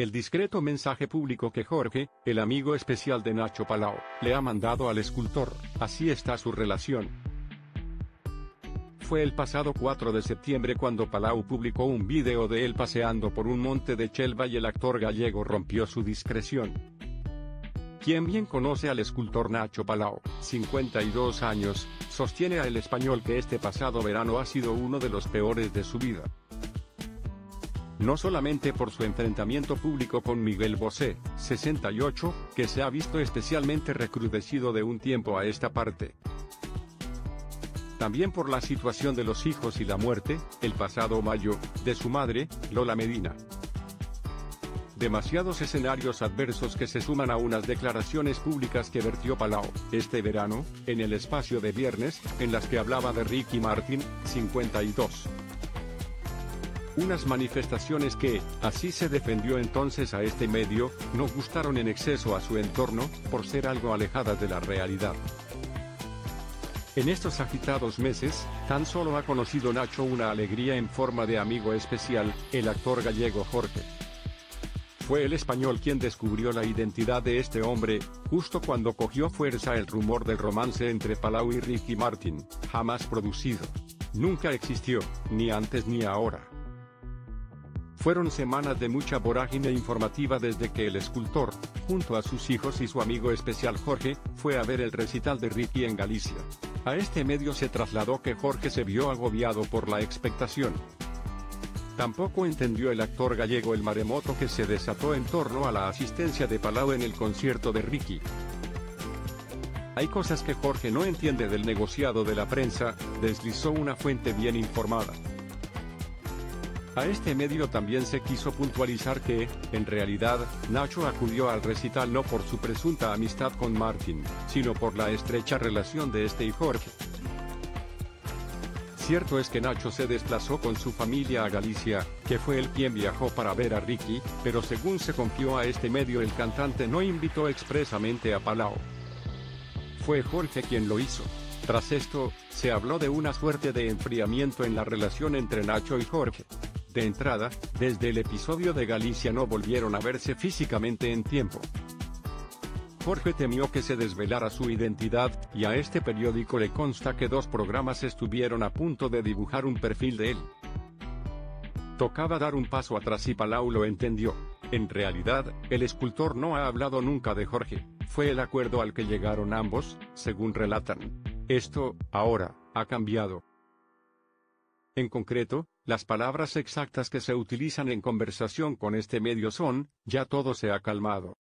el discreto mensaje público que Jorge, el amigo especial de Nacho Palau, le ha mandado al escultor. Así está su relación. Fue el pasado 4 de septiembre cuando Palau publicó un video de él paseando por un monte de Chelva y el actor gallego rompió su discreción. Quien bien conoce al escultor Nacho Palau, 52 años, sostiene a El Español que este pasado verano ha sido uno de los peores de su vida. No solamente por su enfrentamiento público con Miguel Bosé, 68, que se ha visto especialmente recrudecido de un tiempo a esta parte. También por la situación de los hijos y la muerte, el pasado mayo, de su madre, Lola Medina. Demasiados escenarios adversos que se suman a unas declaraciones públicas que vertió Palau, este verano, en el espacio de Viernes, en las que hablaba de Ricky Martin, 52. Unas manifestaciones que, así se defendió entonces a este medio, no gustaron en exceso a su entorno, por ser algo alejadas de la realidad. En estos agitados meses, tan solo ha conocido Nacho una alegría en forma de amigo especial, el actor gallego Jorge. Fue El Español quien descubrió la identidad de este hombre, justo cuando cogió fuerza el rumor del romance entre Palau y Ricky Martin, jamás producido. Nunca existió, ni antes ni ahora. Fueron semanas de mucha vorágine informativa desde que el escultor, junto a sus hijos y su amigo especial Jorge, fue a ver el recital de Ricky en Galicia. A este medio se trasladó que Jorge se vio agobiado por la expectación. Tampoco entendió el actor gallego el maremoto que se desató en torno a la asistencia de Palau en el concierto de Ricky. Hay cosas que Jorge no entiende del negociado de la prensa, deslizó una fuente bien informada. A este medio también se quiso puntualizar que, en realidad, Nacho acudió al recital no por su presunta amistad con Martin, sino por la estrecha relación de este y Jorge. Cierto es que Nacho se desplazó con su familia a Galicia, que fue él quien viajó para ver a Ricky, pero según se confió a este medio el cantante no invitó expresamente a Palau. Fue Jorge quien lo hizo. Tras esto, se habló de una suerte de enfriamiento en la relación entre Nacho y Jorge. De entrada, desde el episodio de Galicia no volvieron a verse físicamente en tiempo. Jorge temió que se desvelara su identidad, y a este periódico le consta que 2 programas estuvieron a punto de dibujar un perfil de él. Tocaba dar un paso atrás y Palau lo entendió. En realidad, el escultor no ha hablado nunca de Jorge, fue el acuerdo al que llegaron ambos, según relatan. Esto, ahora, ha cambiado. En concreto, las palabras exactas que se utilizan en conversación con este medio son, ya todo se ha calmado.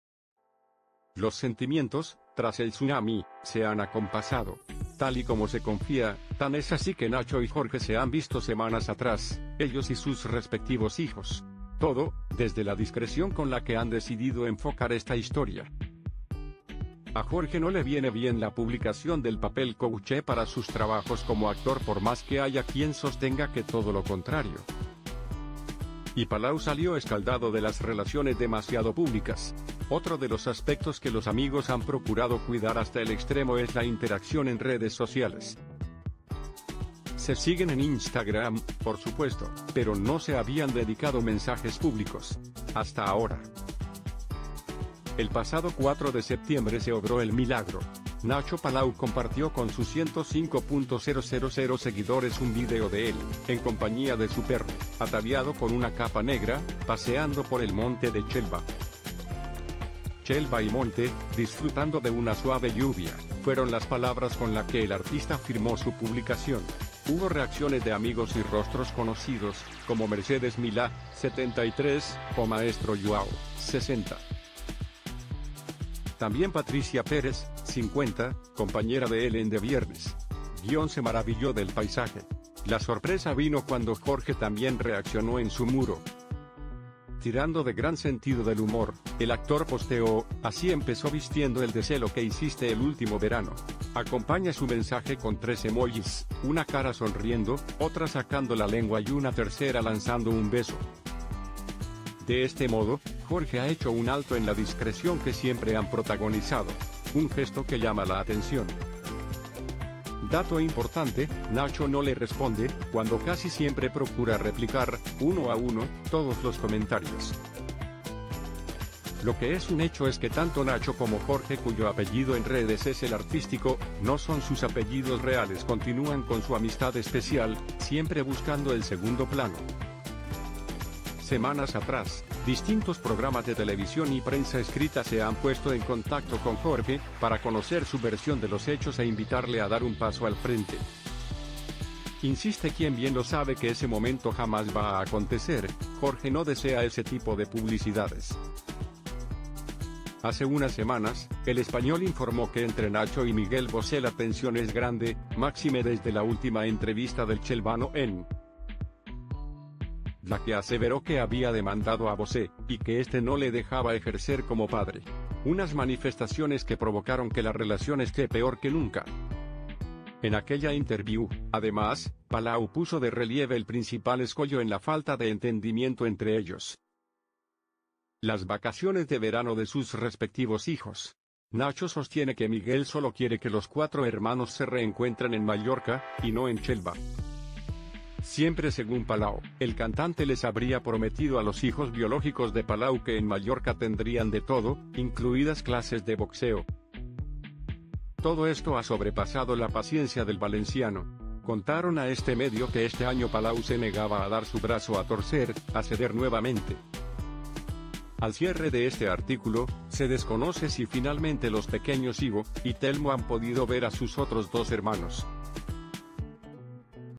Los sentimientos, tras el tsunami, se han acompasado. Tal y como se confía, tan es así que Nacho y Jorge se han visto semanas atrás, ellos y sus respectivos hijos. Todo, desde la discreción con la que han decidido enfocar esta historia. A Jorge no le viene bien la publicación del papel coaché para sus trabajos como actor por más que haya quien sostenga que todo lo contrario. Y Palau salió escaldado de las relaciones demasiado públicas. Otro de los aspectos que los amigos han procurado cuidar hasta el extremo es la interacción en redes sociales. Se siguen en Instagram, por supuesto, pero no se habían dedicado mensajes públicos. Hasta ahora. El pasado 4 de septiembre se obró el milagro. Nacho Palau compartió con sus 105.000 seguidores un video de él, en compañía de su perro, ataviado con una capa negra, paseando por el monte de Chelva. Chelva y monte, disfrutando de una suave lluvia, fueron las palabras con las que el artista firmó su publicación. Hubo reacciones de amigos y rostros conocidos, como Mercedes Milá, 73, o Maestro Joao, 60. También Patricia Pérez, 50, compañera de él en De Viernes. Se maravilló del paisaje. La sorpresa vino cuando Jorge también reaccionó en su muro. Tirando de gran sentido del humor, el actor posteó, así empezó vistiendo el deseo que hiciste el último verano. Acompaña su mensaje con 3 emojis, una cara sonriendo, otra sacando la lengua y una tercera lanzando un beso. De este modo, Jorge ha hecho un alto en la discreción que siempre han protagonizado. Un gesto que llama la atención. Dato importante, Nacho no le responde, cuando casi siempre procura replicar, uno a uno, todos los comentarios. Lo que es un hecho es que tanto Nacho como Jorge, cuyo apellido en redes es el artístico, no son sus apellidos reales, continúan con su amistad especial, siempre buscando el segundo plano. Semanas atrás, distintos programas de televisión y prensa escrita se han puesto en contacto con Jorge, para conocer su versión de los hechos e invitarle a dar un paso al frente. Insiste quien bien lo sabe que ese momento jamás va a acontecer. Jorge no desea ese tipo de publicidades. Hace unas semanas, El Español informó que entre Nacho y Miguel Bosé la tensión es grande, máxime desde la última entrevista del Chelvano en la que aseveró que había demandado a Bosé, y que este no le dejaba ejercer como padre. Unas manifestaciones que provocaron que la relación esté peor que nunca. En aquella interview, además, Palau puso de relieve el principal escollo en la falta de entendimiento entre ellos: las vacaciones de verano de sus respectivos hijos. Nacho sostiene que Miguel solo quiere que los 4 hermanos se reencuentren en Mallorca, y no en Chelva. Siempre según Palau, el cantante les habría prometido a los hijos biológicos de Palau que en Mallorca tendrían de todo, incluidas clases de boxeo. Todo esto ha sobrepasado la paciencia del valenciano. Contaron a este medio que este año Palau se negaba a dar su brazo a torcer, a ceder nuevamente. Al cierre de este artículo, se desconoce si finalmente los pequeños Ivo y Telmo han podido ver a sus otros 2 hermanos.